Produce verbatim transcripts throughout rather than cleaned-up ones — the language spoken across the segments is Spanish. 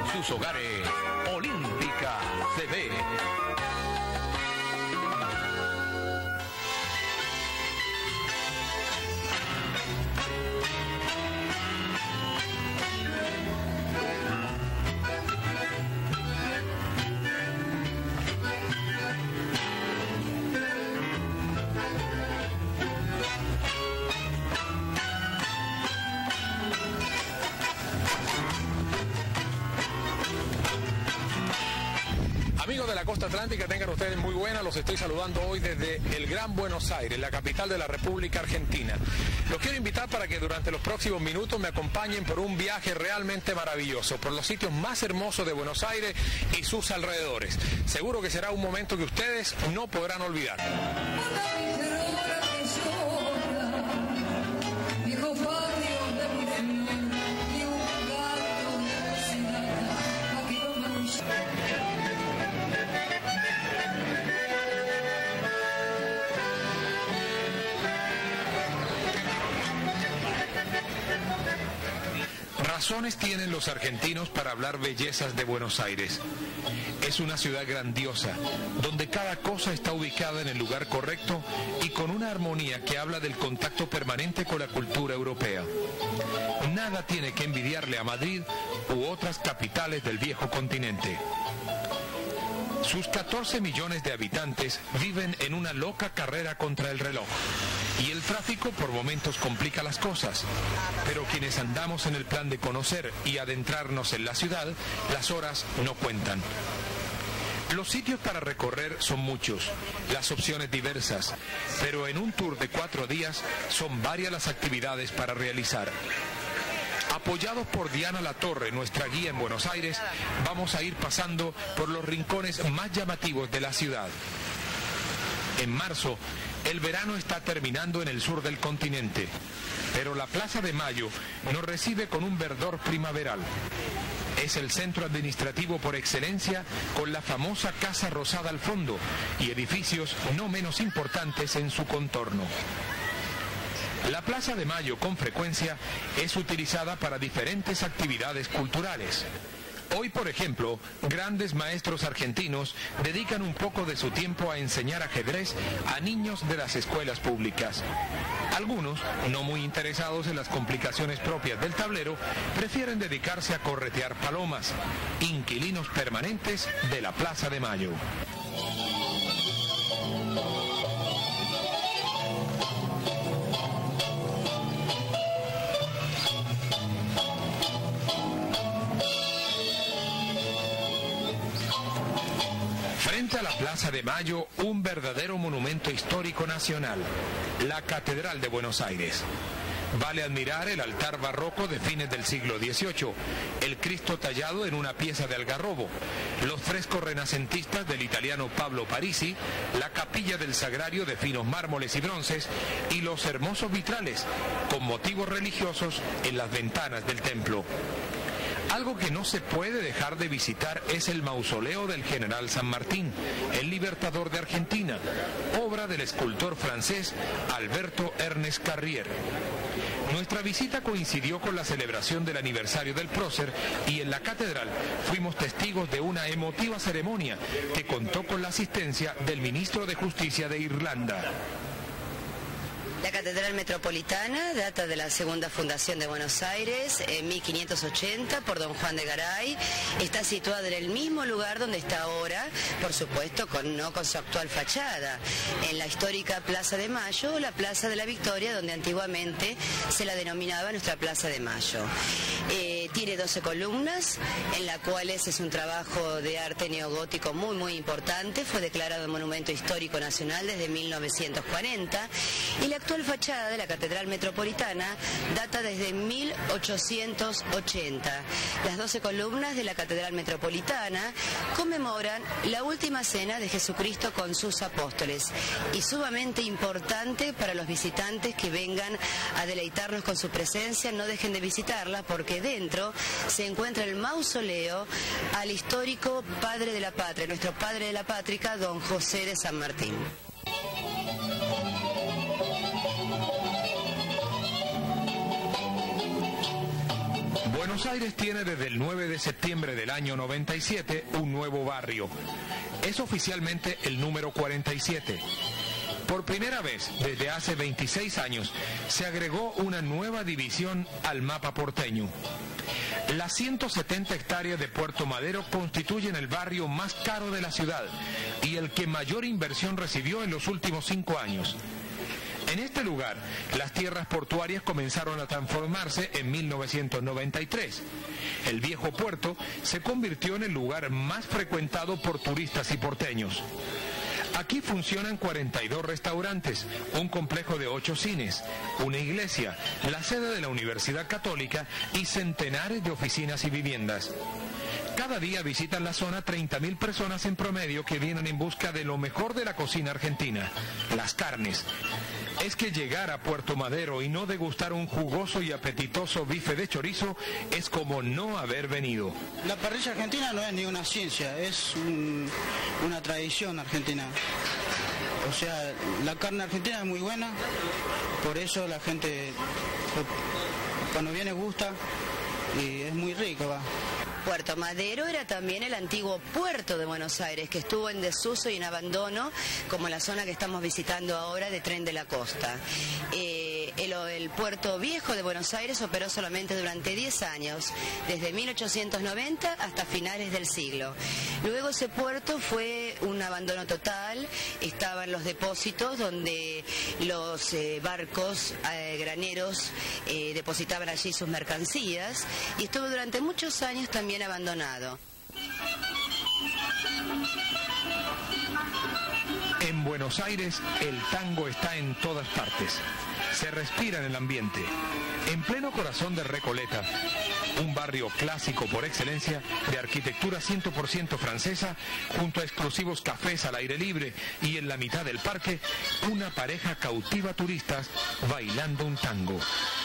sus hogares, Olímpica T V. Amigos de la costa atlántica, tengan ustedes muy buenas. Los estoy saludando hoy desde el Gran Buenos Aires, la capital de la República Argentina. Los quiero invitar para que durante los próximos minutos me acompañen por un viaje realmente maravilloso, por los sitios más hermosos de Buenos Aires y sus alrededores. Seguro que será un momento que ustedes no podrán olvidar. Razones tienen los argentinos para hablar bellezas de Buenos Aires. Es una ciudad grandiosa, donde cada cosa está ubicada en el lugar correcto y con una armonía que habla del contacto permanente con la cultura europea. Nada tiene que envidiarle a Madrid u otras capitales del viejo continente. Sus catorce millones de habitantes viven en una loca carrera contra el reloj. Y el tráfico por momentos complica las cosas, pero quienes andamos en el plan de conocer y adentrarnos en la ciudad, las horas no cuentan. Los sitios para recorrer son muchos, las opciones diversas, pero en un tour de cuatro días son varias las actividades para realizar. Apoyados por Diana Latorre, nuestra guía en Buenos Aires, vamos a ir pasando por los rincones más llamativos de la ciudad. En marzo, el verano está terminando en el sur del continente, pero la Plaza de Mayo nos recibe con un verdor primaveral. Es el centro administrativo por excelencia, con la famosa Casa Rosada al fondo y edificios no menos importantes en su contorno. La Plaza de Mayo, con frecuencia, es utilizada para diferentes actividades culturales. Hoy, por ejemplo, grandes maestros argentinos dedican un poco de su tiempo a enseñar ajedrez a niños de las escuelas públicas. Algunos, no muy interesados en las complicaciones propias del tablero, prefieren dedicarse a corretear palomas, inquilinos permanentes de la Plaza de Mayo. Frente a la Plaza de Mayo, un verdadero monumento histórico nacional, la Catedral de Buenos Aires. Vale admirar el altar barroco de fines del siglo dieciocho, el Cristo tallado en una pieza de algarrobo, los frescos renacentistas del italiano Pablo Parisi, la capilla del Sagrario de finos mármoles y bronces y los hermosos vitrales con motivos religiosos en las ventanas del templo. Algo que no se puede dejar de visitar es el mausoleo del general San Martín, el libertador de Argentina, obra del escultor francés Alberto Ernest Carrier. Nuestra visita coincidió con la celebración del aniversario del prócer y en la catedral fuimos testigos de una emotiva ceremonia que contó con la asistencia del ministro de Justicia de Irlanda. La Catedral Metropolitana data de la segunda fundación de Buenos Aires, en mil quinientos ochenta, por don Juan de Garay. Está situada en el mismo lugar donde está ahora, por supuesto, con, no con su actual fachada, en la histórica Plaza de Mayo, o la Plaza de la Victoria, donde antiguamente se la denominaba nuestra Plaza de Mayo. Eh, tiene doce columnas, en las cuales es un trabajo de arte neogótico muy, muy importante. Fue declarado Monumento Histórico Nacional desde mil novecientos cuarenta, y la actual fachada de la Catedral Metropolitana data desde mil ochocientos ochenta. Las doce columnas de la Catedral Metropolitana conmemoran la última cena de Jesucristo con sus apóstoles, y sumamente importante para los visitantes que vengan a deleitarnos con su presencia. No dejen de visitarla, porque dentro se encuentra el mausoleo al histórico padre de la patria, nuestro padre de la patria, don José de San Martín. Buenos Aires tiene desde el nueve de septiembre del año noventa y siete un nuevo barrio. Es oficialmente el número cuarenta y siete. Por primera vez desde hace veintiséis años se agregó una nueva división al mapa porteño. Las ciento setenta hectáreas de Puerto Madero constituyen el barrio más caro de la ciudad y el que mayor inversión recibió en los últimos cinco años. En este lugar, las tierras portuarias comenzaron a transformarse en mil novecientos noventa y tres. El viejo puerto se convirtió en el lugar más frecuentado por turistas y porteños. Aquí funcionan cuarenta y dos restaurantes, un complejo de ocho cines, una iglesia, la sede de la Universidad Católica y centenares de oficinas y viviendas. Cada día visitan la zona treinta mil personas en promedio que vienen en busca de lo mejor de la cocina argentina, las carnes. Es que llegar a Puerto Madero y no degustar un jugoso y apetitoso bife de chorizo es como no haber venido. La parrilla argentina no es ni una ciencia, es un, una tradición argentina. O sea, la carne argentina es muy buena, por eso la gente cuando viene gusta y es muy rico, va. Puerto Madero era también el antiguo puerto de Buenos Aires, que estuvo en desuso y en abandono, como la zona que estamos visitando ahora de Tren de la Costa. Eh, el, el puerto viejo de Buenos Aires operó solamente durante diez años, desde mil ochocientos noventa hasta finales del siglo. Luego ese puerto fue un abandono total, estaban los depósitos donde los eh, barcos eh, graneros eh, depositaban allí sus mercancías y estuvo durante muchos años también abandonado. En Buenos Aires el tango está en todas partes. Se respira en el ambiente. En pleno corazón de Recoleta, un barrio clásico por excelencia de arquitectura cien por ciento francesa, junto a exclusivos cafés al aire libre y en la mitad del parque, una pareja cautiva a turistas bailando un tango.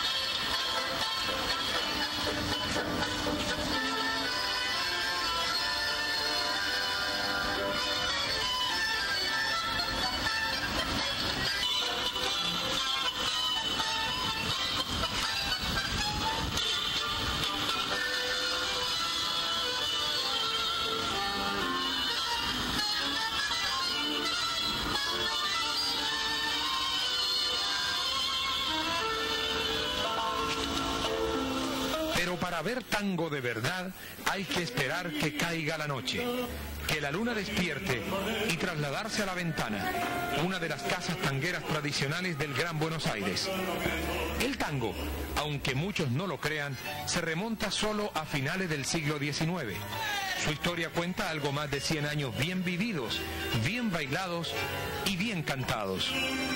Para ver tango de verdad hay que esperar que caiga la noche, que la luna despierte y trasladarse a La Ventana, una de las casas tangueras tradicionales del Gran Buenos Aires. El tango, aunque muchos no lo crean, se remonta solo a finales del siglo diecinueve. Su historia cuenta algo más de cien años bien vividos, bien bailados y bien cantados.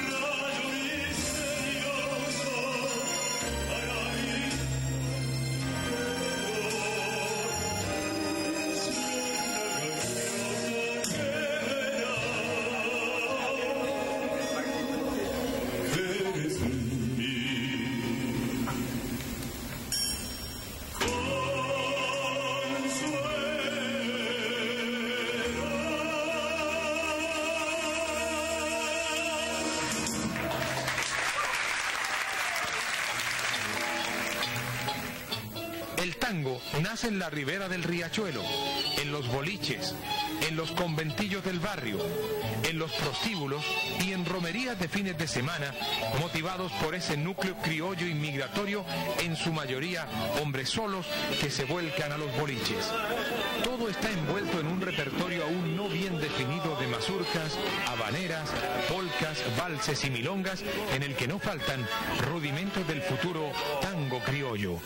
El tango nace en la ribera del riachuelo, en los boliches, en los conventillos del barrio, en los prostíbulos y en romerías de fines de semana, motivados por ese núcleo criollo y migratorio, en su mayoría hombres solos que se vuelcan a los boliches. Todo está envuelto en un repertorio aún no bien definido de mazurcas, habaneras, polcas, valses y milongas, en el que no faltan rudimentos del futuro tango criollo.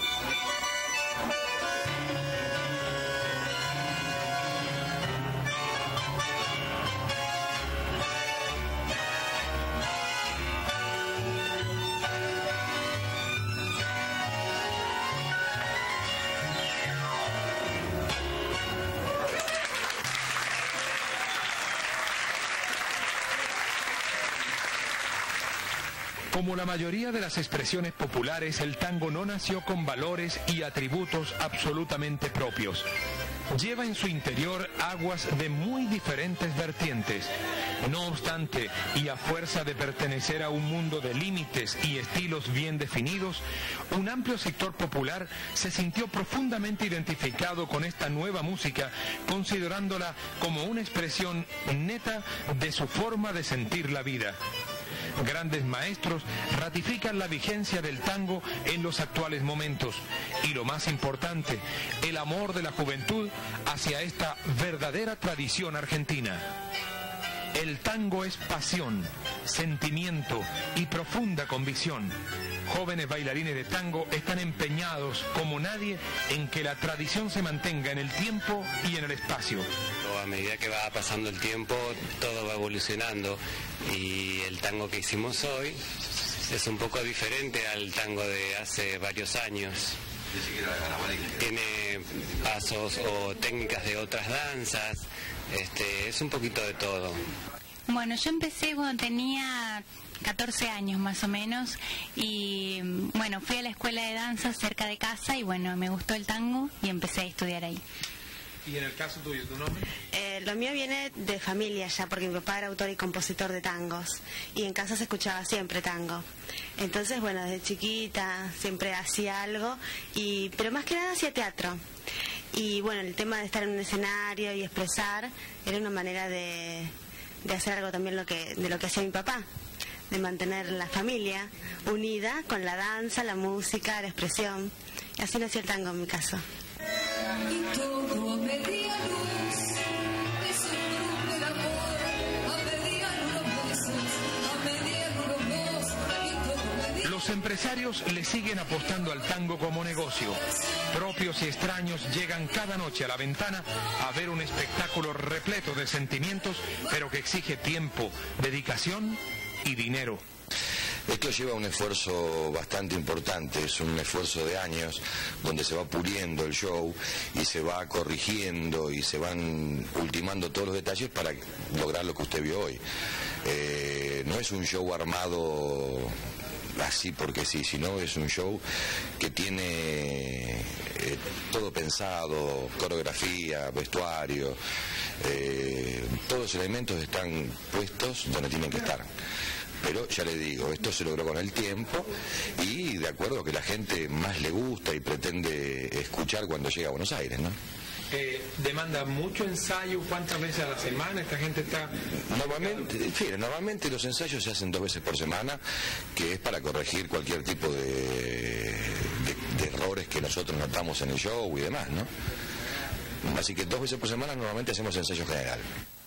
Como la mayoría de las expresiones populares, el tango no nació con valores y atributos absolutamente propios. Lleva en su interior aguas de muy diferentes vertientes, No obstante, y a fuerza de pertenecer a un mundo de límites y estilos bien definidos, un amplio sector popular se sintió profundamente identificado con esta nueva música, considerándola como una expresión neta de su forma de sentir la vida. Grandes maestros ratifican la vigencia del tango en los actuales momentos y, lo más importante, el amor de la juventud hacia esta verdadera tradición argentina. El tango es pasión, sentimiento y profunda convicción. Jóvenes bailarines de tango están empeñados como nadie en que la tradición se mantenga en el tiempo y en el espacio. A medida que va pasando el tiempo, todo va evolucionando y el tango que hicimos hoy es un poco diferente al tango de hace varios años. Tiene pasos o técnicas de otras danzas, este, es un poquito de todo. Bueno, yo empecé cuando tenía catorce años más o menos y bueno, fui a la escuela de danza cerca de casa y bueno, me gustó el tango y empecé a estudiar ahí. ¿Y en el caso tuyo, tu nombre? Eh, lo mío viene de familia ya, porque mi papá era autor y compositor de tangos y en casa se escuchaba siempre tango. Entonces, bueno, desde chiquita siempre hacía algo, y pero más que nada hacía teatro. Y bueno, el tema de estar en un escenario y expresar era una manera de, de hacer algo también lo que, de lo que hacía mi papá, de mantener la familia unida con la danza, la música, la expresión. Y así nació el tango en mi caso. Y todo a media luz, es un grupo de amor, a mediano los besos, a mediano los dos, y todo a media. Los empresarios le siguen apostando al tango como negocio. Propios y extraños llegan cada noche a la ventana a ver un espectáculo repleto de sentimientos, pero que exige tiempo, dedicación y dinero. Esto lleva un esfuerzo bastante importante, es un esfuerzo de años donde se va puliendo el show y se va corrigiendo y se van ultimando todos los detalles para lograr lo que usted vio hoy. Eh, no es un show armado así porque sí, sino es un show que tiene eh, todo pensado, coreografía, vestuario, eh, todos los elementos están puestos donde tienen que estar. Pero ya le digo, esto se logró con el tiempo y de acuerdo a que la gente más le gusta y pretende escuchar cuando llega a Buenos Aires, ¿no? Eh, ¿Demanda mucho ensayo? ¿Cuántas veces a la semana esta gente está...? Normalmente, fíjate, normalmente los ensayos se hacen dos veces por semana, que es para corregir cualquier tipo de, de, de errores que nosotros notamos en el show y demás, ¿no? Así que dos veces por semana normalmente hacemos ensayo general.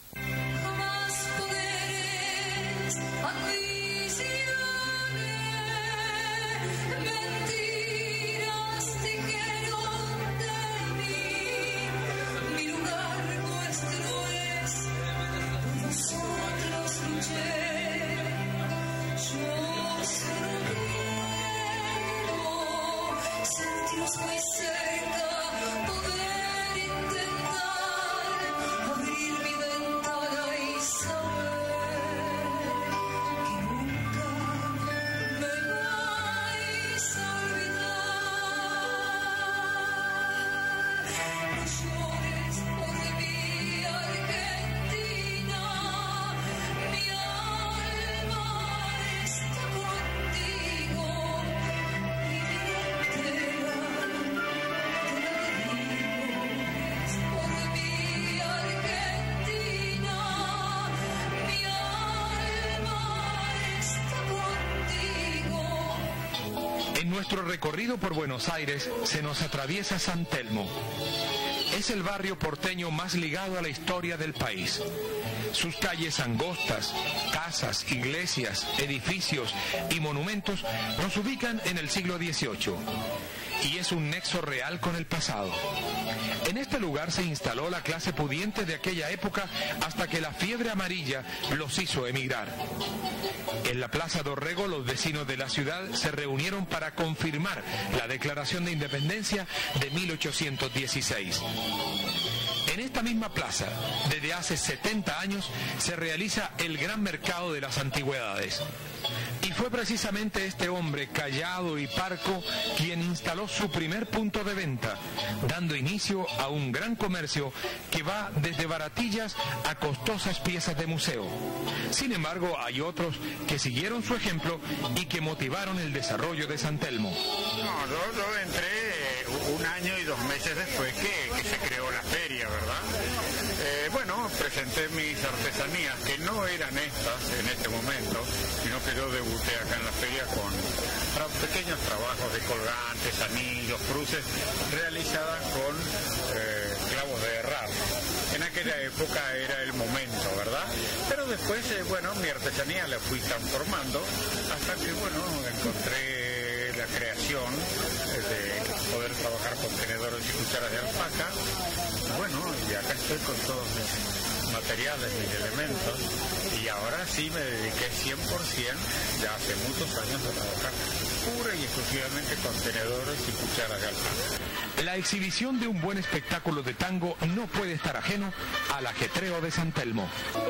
Muy cerca, poder intentar abrir mi ventana y saber que nunca me vais a olvidar. No llores por mi Argentina, mi alma está contigo. En nuestro recorrido por Buenos Aires se nos atraviesa San Telmo. Es el barrio porteño más ligado a la historia del país. Sus calles angostas, casas, iglesias, edificios y monumentos nos ubican en el siglo dieciocho. Y es un nexo real con el pasado. En este lugar se instaló la clase pudiente de aquella época hasta que la fiebre amarilla los hizo emigrar. En la Plaza Dorrego los vecinos de la ciudad se reunieron para confirmar la Declaración de Independencia de mil ochocientos dieciséis. En esta misma plaza, desde hace setenta años, se realiza el gran mercado de las antigüedades. Y Y fue precisamente este hombre, callado y parco, quien instaló su primer punto de venta, dando inicio a un gran comercio que va desde baratillas a costosas piezas de museo. Sin embargo, hay otros que siguieron su ejemplo y que motivaron el desarrollo de San Telmo. No, yo, yo entré un año y dos meses después que, que se creó la feria, ¿verdad? Eh, bueno, presenté mis artesanías, que no eran estas en este momento, sino que yo debuté acá en la feria con tra pequeños trabajos de colgantes, anillos, cruces, realizadas con eh, clavos de herrar. En aquella época era el momento, ¿verdad? Pero después, eh, bueno, mi artesanía la fui transformando hasta que, bueno, encontré la creación de poder trabajar con tenedores y cucharas de alpaca. Bueno, y acá estoy con todos mis materiales, mis elementos, y ahora sí me dediqué cien por ciento, ya hace muchos años, a trabajar pura y exclusivamente con tenedores y cucharas de alpaca. La exhibición de un buen espectáculo de tango no puede estar ajeno al ajetreo de San Telmo.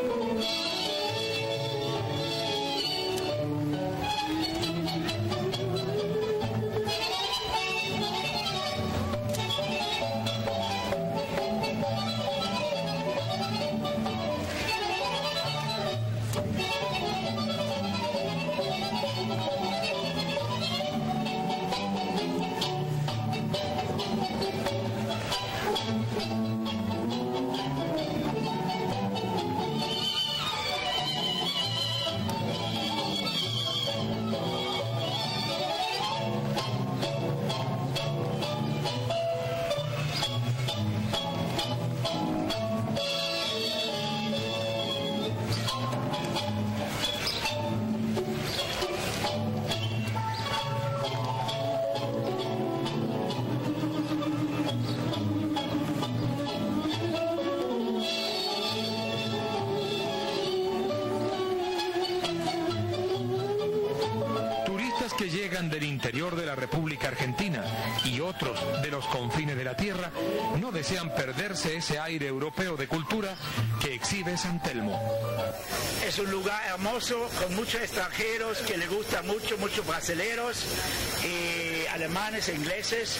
Que llegan del interior de la República Argentina y otros de los confines de la tierra no desean perderse ese aire europeo de cultura que exhibe San Telmo. Es un lugar hermoso con muchos extranjeros que les gusta mucho, muchos brasileños, eh, alemanes, ingleses.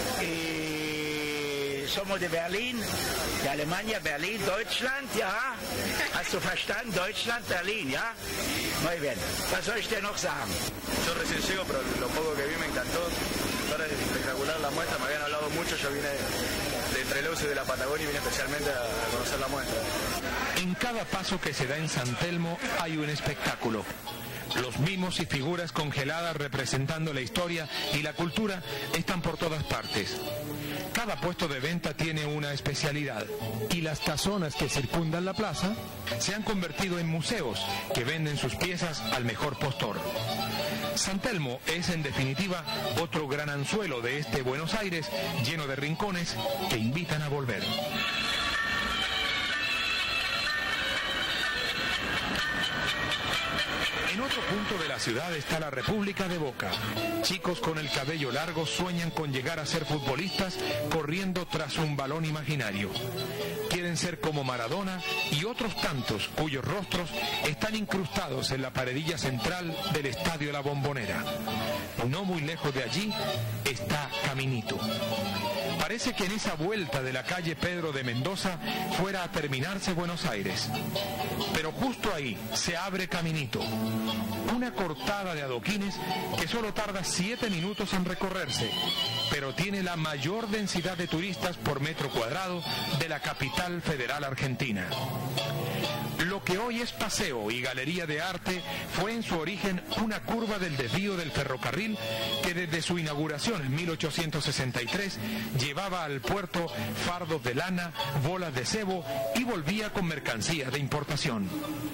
Eh, somos de Berlín, de Alemania, Berlín, Deutschland, ja. Hast du verstanden? Deutschland, Berlin, ja. Muy bien. Was soll ich denn noch sagen? Yo recién llego, pero lo poco que vi me encantó. Ahora es espectacular la muestra, me habían hablado mucho, yo vine de entre Leuce y de la Patagonia y vine especialmente a, a conocer la muestra. En cada paso que se da en San Telmo hay un espectáculo. Los mimos y figuras congeladas representando la historia y la cultura están por todas partes. Cada puesto de venta tiene una especialidad y las casonas que circundan la plaza se han convertido en museos que venden sus piezas al mejor postor. San Telmo es en definitiva otro gran anzuelo de este Buenos Aires lleno de rincones que invitan a volver. En otro punto de la ciudad está la República de Boca. Chicos con el cabello largo sueñan con llegar a ser futbolistas corriendo tras un balón imaginario. Quieren ser como Maradona y otros tantos cuyos rostros están incrustados en la paredilla central del Estadio La Bombonera. No muy lejos de allí está Caminito. Parece que en esa vuelta de la calle Pedro de Mendoza fuera a terminarse Buenos Aires. Pero justo ahí se abre Caminito, una cortada de adoquines que solo tarda siete minutos en recorrerse, pero tiene la mayor densidad de turistas por metro cuadrado de la capital federal argentina. Lo que hoy es paseo y galería de arte fue en su origen una curva del desvío del ferrocarril que desde su inauguración en mil ochocientos sesenta y tres llevaba al puerto fardos de lana, bolas de cebo y volvía con mercancías de importación.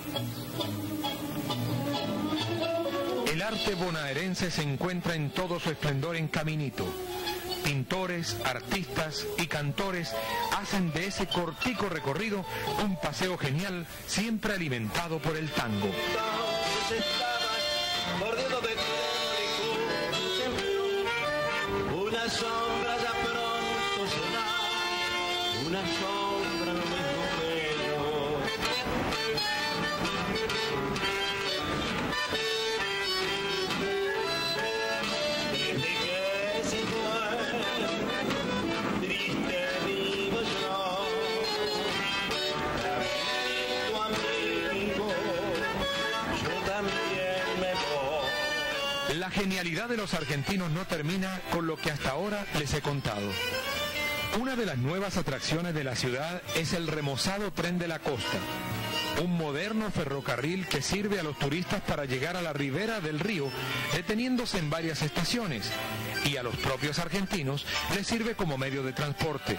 El arte bonaerense se encuentra en todo su esplendor en Caminito. Pintores, artistas y cantores hacen de ese cortico recorrido un paseo genial, siempre alimentado por el tango. Una sombra ya pronto será, una sombra no mismo pelo. genialidad de los argentinos no termina con lo que hasta ahora les he contado. Una de las nuevas atracciones de la ciudad es el remozado Tren de la Costa, un moderno ferrocarril que sirve a los turistas para llegar a la ribera del río, deteniéndose en varias estaciones, y a los propios argentinos les sirve como medio de transporte.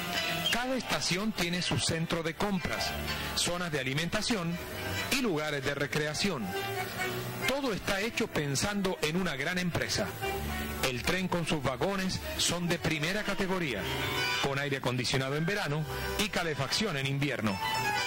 Cada estación tiene su centro de compras, zonas de alimentación y lugares de recreación. Todo está hecho pensando en una gran empresa. El tren con sus vagones son de primera categoría, con aire acondicionado en verano y calefacción en invierno.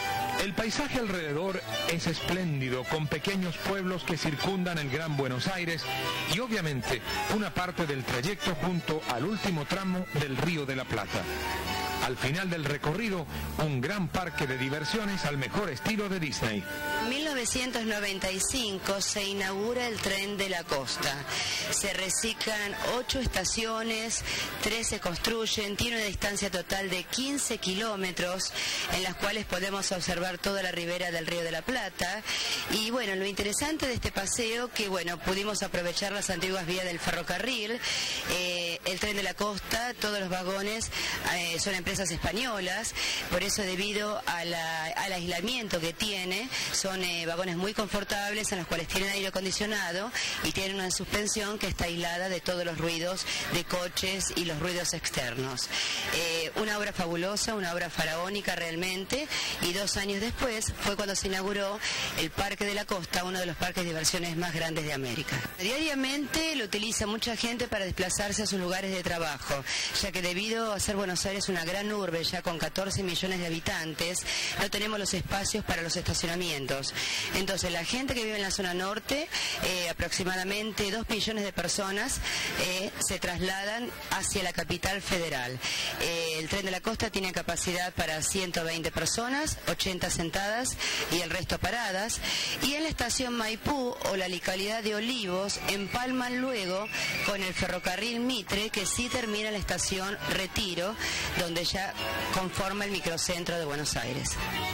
El paisaje alrededor es espléndido, con pequeños pueblos que circundan el Gran Buenos Aires y obviamente una parte del trayecto junto al último tramo del Río de la Plata. Al final del recorrido, un gran parque de diversiones al mejor estilo de Disney. En mil novecientos noventa y cinco se inaugura el Tren de la Costa. Se reciclan ocho estaciones, tres se construyen, tiene una distancia total de quince kilómetros, en las cuales podemos observar toda la ribera del Río de la Plata. Y bueno, lo interesante de este paseo, que bueno, pudimos aprovechar las antiguas vías del ferrocarril, eh, el Tren de la Costa, todos los vagones eh, son empresas españolas, por eso debido a la, al aislamiento que tiene, son eh, vagones muy confortables en los cuales tienen aire acondicionado y tienen una suspensión que está aislada de todos los ruidos de coches y los ruidos externos. Eh, una obra fabulosa, una obra faraónica realmente, y dos años después fue cuando se inauguró el Parque de la Costa, uno de los parques de diversiones más grandes de América. Diariamente lo utiliza mucha gente para desplazarse a sus lugares de trabajo, ya que debido a ser Buenos Aires una gran urbe ya con catorce millones de habitantes, no tenemos los espacios para los estacionamientos. Entonces la gente que vive en la zona norte, eh, aproximadamente dos millones de personas eh, se trasladan hacia la capital federal. Eh, el Tren de la Costa tiene capacidad para ciento veinte personas, ochenta sentadas y el resto paradas, y en la estación Maipú o la localidad de Olivos empalman luego con el ferrocarril Mitre, que sí termina en la estación Retiro, donde ya conforma el microcentro de Buenos Aires.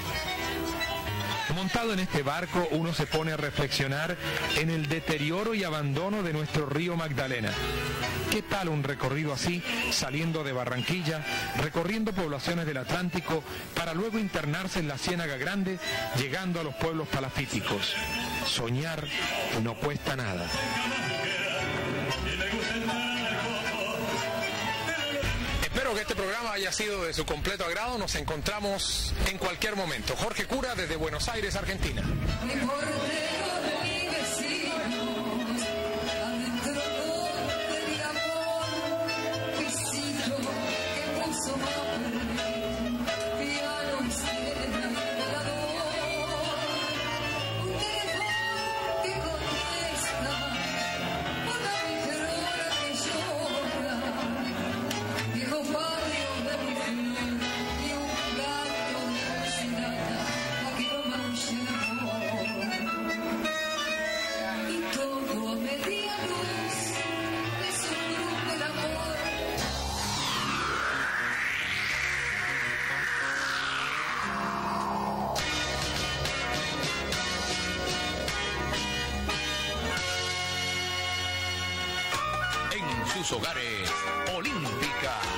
Montado en este barco, uno se pone a reflexionar en el deterioro y abandono de nuestro río Magdalena. ¿Qué tal un recorrido así, saliendo de Barranquilla, recorriendo poblaciones del Atlántico, para luego internarse en la Ciénaga Grande, llegando a los pueblos palafíticos? Soñar no cuesta nada. Espero que este programa haya sido de su completo agrado. Nos encontramos en cualquier momento. Jorge Cura, desde Buenos Aires, Argentina. Hogares, Olímpica.